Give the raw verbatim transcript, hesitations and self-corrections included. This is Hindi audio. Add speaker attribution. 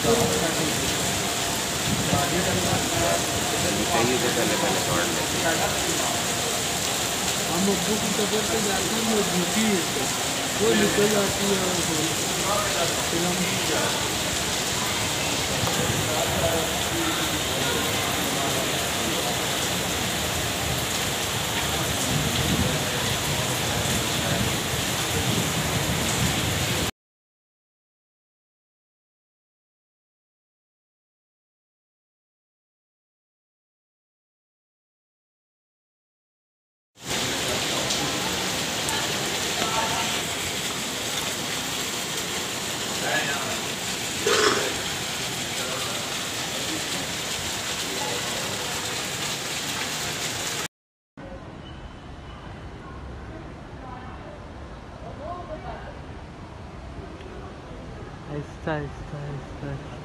Speaker 1: चाहिए तो पहले पहले तोड़ लेते हैं।
Speaker 2: हम अब्बू की कब्र पे जाते हैं, वो झूठी है वो निकल जाती है और फिर हम आहिस्ता आहिस्ता आहिस्ता